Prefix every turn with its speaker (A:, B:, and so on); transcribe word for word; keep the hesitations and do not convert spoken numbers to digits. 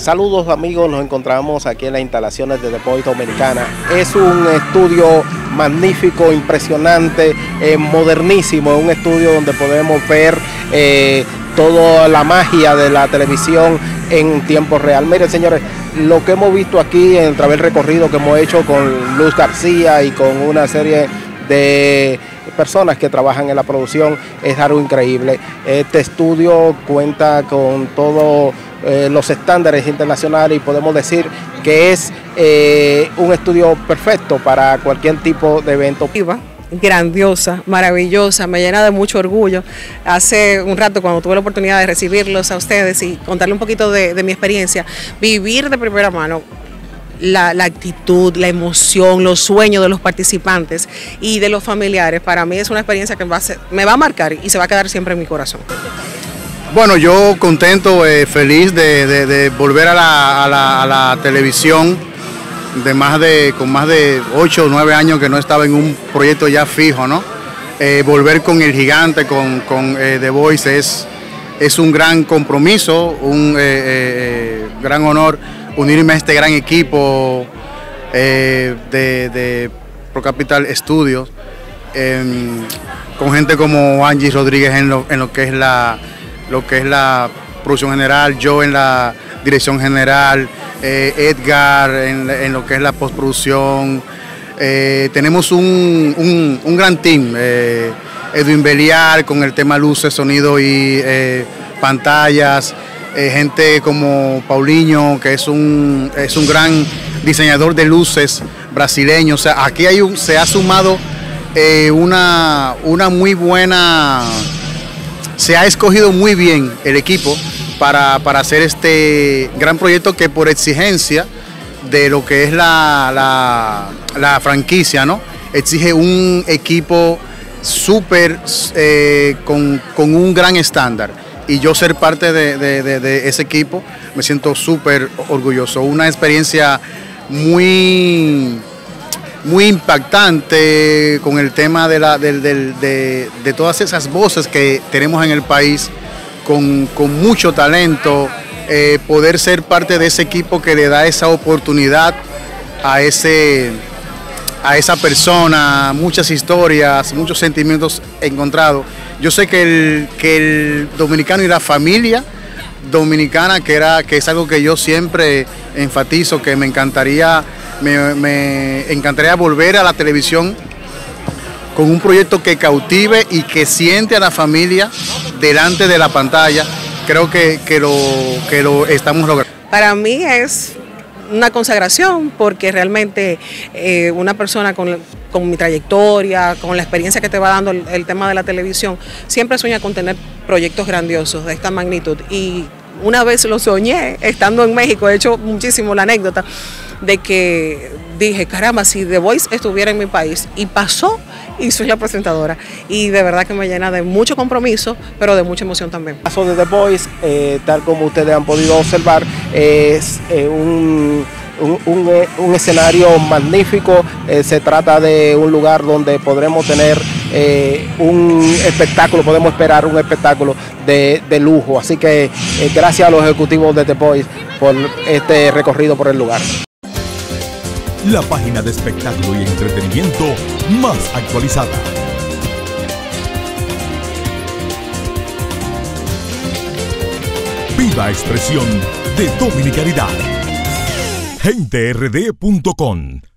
A: Saludos amigos, nos encontramos aquí en las instalaciones de The Voice Dominicana. Es un estudio magnífico, impresionante, eh, modernísimo, un estudio donde podemos ver eh, toda la magia de la televisión en tiempo real. Miren señores, lo que hemos visto aquí en través del recorrido que hemos hecho con Luz García y con una serie de personas que trabajan en la producción es algo increíble. Este estudio cuenta con todos eh, los estándares internacionales y podemos decir que es eh, un estudio perfecto para cualquier tipo de evento.
B: Grandiosa, maravillosa, me llena de mucho orgullo. Hace un rato cuando tuve la oportunidad de recibirlos a ustedes y contarle un poquito de, de mi experiencia, vivir de primera mano La, la actitud, la emoción, los sueños de los participantes y de los familiares, para mí es una experiencia que va a ser, me va a marcar y se va a quedar siempre en mi corazón.
C: Bueno, yo contento, eh, feliz de, de, de volver a la, a, la, a la televisión, de más de, con más de ocho o nueve años que no estaba en un proyecto ya fijo, ¿no? Eh, volver con el gigante, con, con eh, The Voice es, es un gran compromiso, un eh, eh, gran honor unirme a este gran equipo eh, de, de ProCapital Studios, eh, con gente como Angie Rodríguez en lo, en lo que es la lo que es la producción general, yo en la dirección general, eh, Edgar en, en lo que es la postproducción. Eh, tenemos un, un, un gran team, eh, Edwin Beliar con el tema luces, sonido y eh, pantallas. Eh, gente como Paulinho, que es un, es un gran diseñador de luces brasileño. O sea, aquí hay un, se ha sumado eh, una, una muy buena, se ha escogido muy bien el equipo para, para hacer este gran proyecto que por exigencia de lo que es la, la, la franquicia, ¿no? Exige un equipo súper eh, con, con un gran estándar. Y yo ser parte de, de, de, de ese equipo me siento súper orgulloso. Una experiencia muy, muy impactante con el tema de, la, de, de, de, de todas esas voces que tenemos en el país, con, con mucho talento, eh, poder ser parte de ese equipo que le da esa oportunidad a, ese, a esa persona, muchas historias, muchos sentimientos encontrados. Yo sé que el, que el dominicano y la familia dominicana, que, era, que es algo que yo siempre enfatizo, que me encantaría, me, me encantaría volver a la televisión con un proyecto que cautive y que siente a la familia delante de la pantalla. Creo que, que, lo, que lo estamos logrando.
B: Para mí es una consagración porque realmente eh, una persona con, con mi trayectoria, con la experiencia que te va dando el, el tema de la televisión, siempre sueña con tener proyectos grandiosos de esta magnitud. Y una vez lo soñé estando en México, he hecho muchísimo la anécdota de que dije, caramba, si The Voice estuviera en mi país, y pasó y soy la presentadora, y de verdad que me llena de mucho compromiso, pero de mucha emoción también.
A: El caso de The Voice, eh, tal como ustedes han podido observar, es eh, un, un, un, un escenario magnífico. Eh, se trata de un lugar donde podremos tener eh, un espectáculo, podemos esperar un espectáculo de, de lujo, así que eh, gracias a los ejecutivos de The Voice por este recorrido por el lugar.
D: La página de espectáculo y entretenimiento más actualizada. Viva expresión de dominicanidad. gente r d punto com